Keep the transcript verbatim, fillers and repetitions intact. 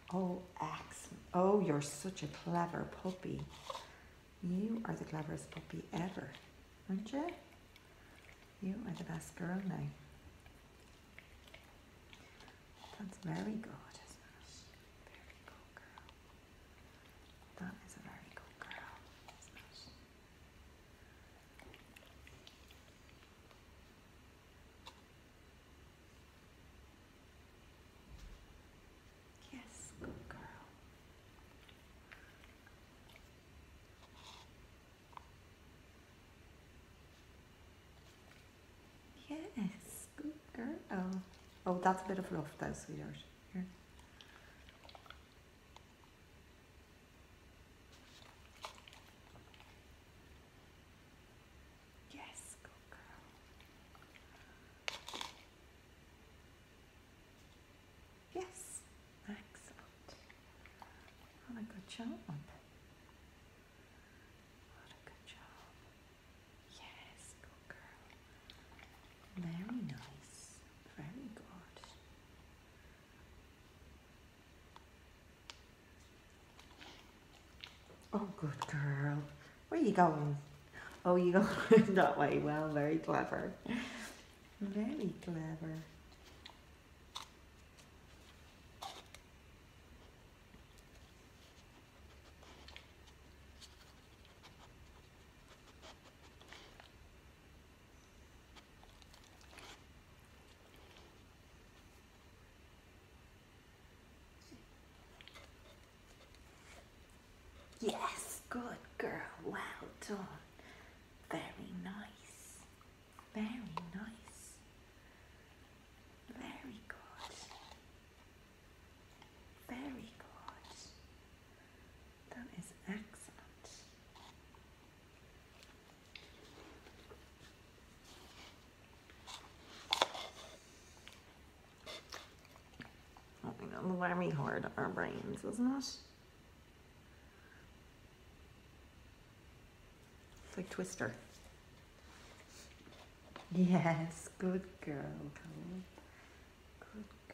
Oh, excellent. Oh, you're such a clever puppy. You are the cleverest puppy ever, aren't you? You are the best girl now. That's very good, isn't it? Very good girl. That is a very good girl, isn't it? Yes, good girl. Yes, good girl. Oh, that's a bit of fluff though, sweetheart. Here. Yes, good girl. Yes, excellent. What a good job. What a good job. Yes, good girl. Very nice. Very good. Oh, good girl. Where are you going? Oh, you go that way. Well, very clever. Very clever. Yes, good girl. Well done. Very nice. Very nice. Very good. Very good. That is excellent. Oh, you know, very hard our brains, isn't it? It's like Twister. Yes, good girl, Cole. Good